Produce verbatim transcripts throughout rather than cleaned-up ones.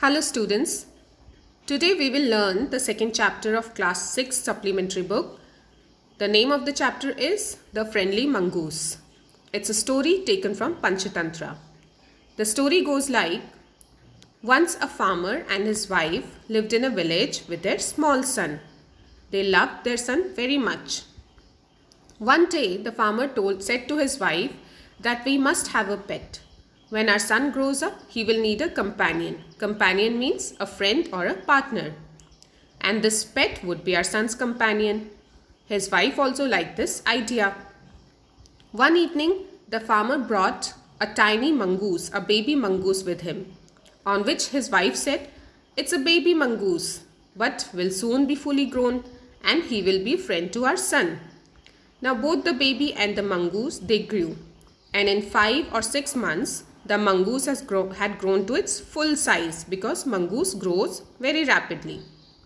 Hello students, today we will learn the second chapter of class six supplementary book. The name of the chapter is The Friendly Mongoose. It's a story taken from Panchatantra. The story goes like, once a farmer and his wife lived in a village with their small son. They loved their son very much. One day the farmer told, said to his wife that we must have a pet. When our son grows up, he will need a companion. Companion means a friend or a partner. And this pet would be our son's companion. His wife also liked this idea. One evening, the farmer brought a tiny mongoose, a baby mongoose with him, on which his wife said, "It's a baby mongoose, but will soon be fully grown and he will be a friend to our son." Now both the baby and the mongoose, they grew. And in five or six months, the mongoose has grow, had grown to its full size because mongoose grows very rapidly.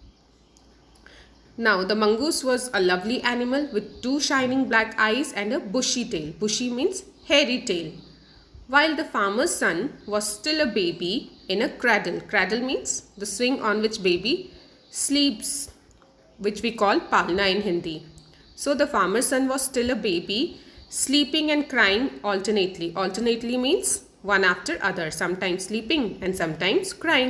Now the mongoose was a lovely animal with two shining black eyes and a bushy tail. Bushy means hairy tail. While the farmer's son was still a baby in a cradle. Cradle means the swing on which baby sleeps, which we call palna in Hindi. So the farmer's son was still a baby, sleeping and crying alternately. Alternately means one after other, sometimes sleeping and sometimes crying.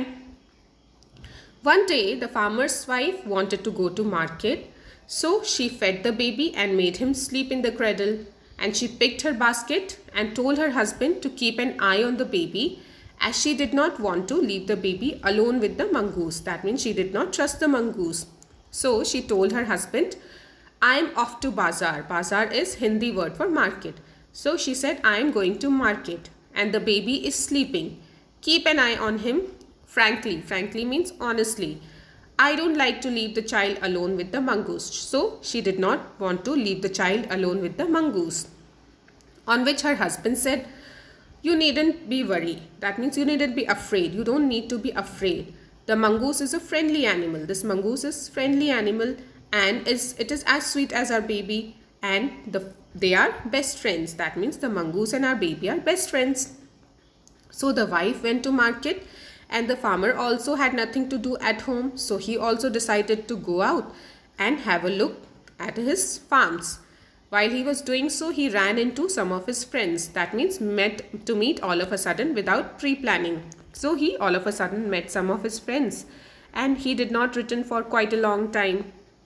One day the farmer's wife wanted to go to market, so she fed the baby and made him sleep in the cradle, and she picked her basket and told her husband to keep an eye on the baby, as she did not want to leave the baby alone with the mongoose. That means she did not trust the mongoose. So she told her husband, "I am off to bazaar." Bazaar is Hindi word for market. So she said, "I am going to market and the baby is sleeping. Keep an eye on him frankly." Frankly means honestly. I don't like to leave the child alone with the mongoose. So she did not want to leave the child alone with the mongoose. On which her husband said, "You needn't be worried." That means you needn't be afraid. You don't need to be afraid. The mongoose is a friendly animal. This mongoose is friendly animal and is it is as sweet as our baby, and the they are best friends. That means the mongoose and our baby are best friends. So the wife went to market and the farmer also had nothing to do at home. So he also decided to go out and have a look at his farms. While he was doing so, he ran into some of his friends. That means met to meet all of a sudden without pre-planning. So he all of a sudden met some of his friends and he did not return for quite a long time.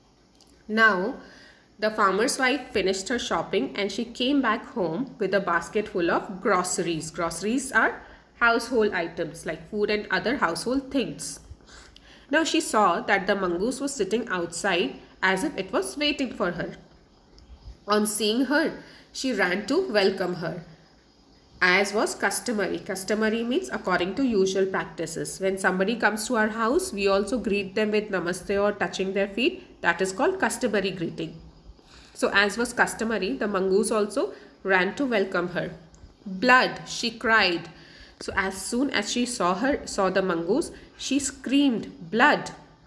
Now the farmer's wife finished her shopping and she came back home with a basket full of groceries. Groceries are household items like food and other household things. Now she saw that the mongoose was sitting outside as if it was waiting for her. On seeing her, she ran to welcome her, as was customary. Customary means according to usual practices. When somebody comes to our house, we also greet them with namaste or touching their feet. That is called customary greeting. So as was customary, the mongoose also ran to welcome her. "Blood!" she cried. So as soon as she saw her, saw the mongoose, she screamed, "Blood!"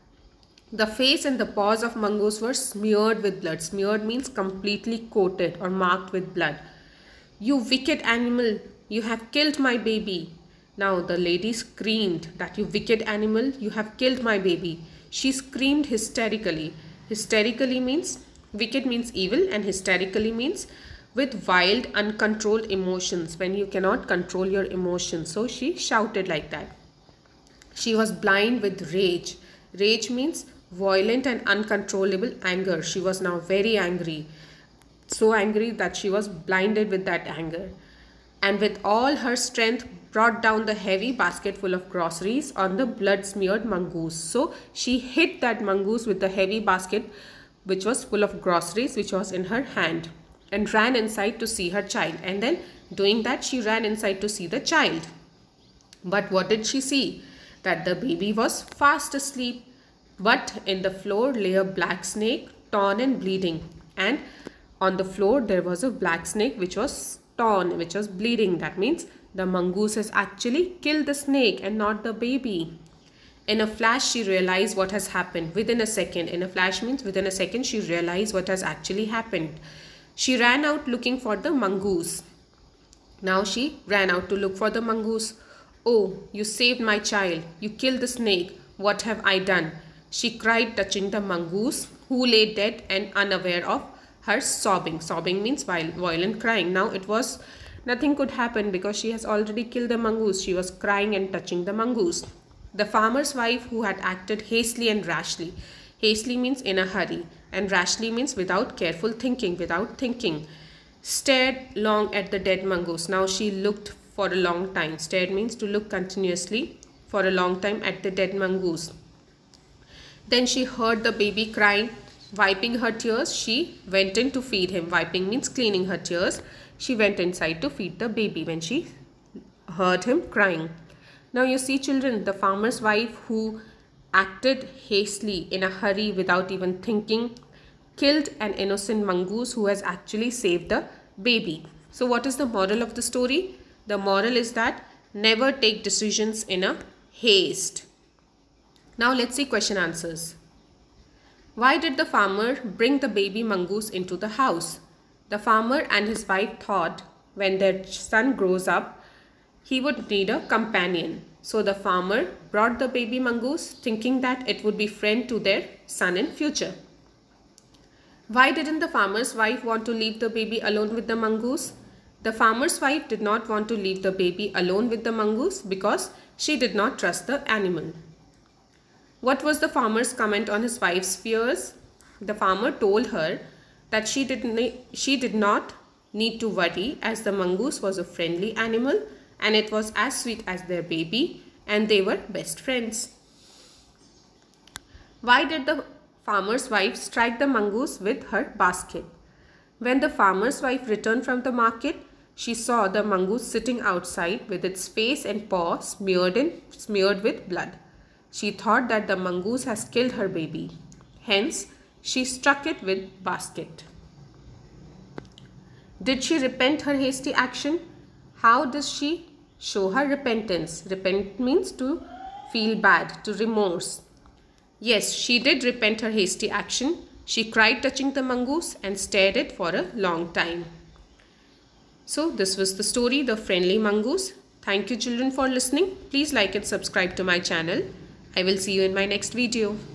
The face and the paws of mongoose were smeared with blood. Smeared means completely coated or marked with blood. "You wicked animal, you have killed my baby." Now the lady screamed that, "You wicked animal, you have killed my baby." She screamed hysterically. Hysterically means, wicked means evil and hysterically means with wild, uncontrolled emotions, when you cannot control your emotions. So she shouted like that. She was blind with rage. Rage means violent and uncontrollable anger. She was now very angry. So angry that she was blinded with that anger. And with all her strength brought down the heavy basket full of groceries on the blood smeared mongoose. So she hit that mongoose with the heavy basket which was full of groceries which was in her hand, and ran inside to see her child. And then doing that, she ran inside to see the child. But what did she see? That the baby was fast asleep, but in the floor lay a black snake, torn and bleeding. And on the floor there was a black snake which was torn, which was bleeding. That means the mongoose has actually killed the snake and not the baby. In a flash, she realized what has happened. Within a second. In a flash means within a second she realized what has actually happened. She ran out looking for the mongoose. Now she ran out to look for the mongoose. "Oh, you saved my child. You killed the snake. What have I done?" she cried, touching the mongoose, who lay dead and unaware of her sobbing. Sobbing means violent crying. Now it was nothing could happen because she has already killed the mongoose. She was crying and touching the mongoose. The farmer's wife, who had acted hastily and rashly. Hastily means in a hurry, and rashly means without careful thinking, without thinking, stared long at the dead mongoose. Now she looked for a long time. Stared means to look continuously for a long time at the dead mongoose. Then she heard the baby crying. Wiping her tears, she went in to feed him. Wiping means cleaning her tears. She went inside to feed the baby when she heard him crying. Now you see, children, the farmer's wife, who acted hastily in a hurry without even thinking, killed an innocent mongoose who has actually saved the baby. So what is the moral of the story? The moral is that never take decisions in a haste. Now let's see question answers. Why did the farmer bring the baby mongoose into the house? The farmer and his wife thought when their son grows up, he would need a companion. So the farmer brought the baby mongoose thinking that it would be friend to their son in future. Why didn't the farmer's wife want to leave the baby alone with the mongoose? The farmer's wife did not want to leave the baby alone with the mongoose because she did not trust the animal. What was the farmer's comment on his wife's fears? The farmer told her that she did, she did not need to worry, as the mongoose was a friendly animal and it was as sweet as their baby and they were best friends. Why did the farmer's wife strike the mongoose with her basket? When the farmer's wife returned from the market, she saw the mongoose sitting outside with its face and paw smeared, in, smeared with blood. She thought that the mongoose has killed her baby. Hence, she struck it with basket. Did she repent her hasty action? How does she show her repentance? Repent means to feel bad, to remorse. Yes, she did repent her hasty action. She cried touching the mongoose and stared it for a long time. So this was the story, The Friendly Mongoose. Thank you, children, for listening. Please like and subscribe to my channel. I will see you in my next video.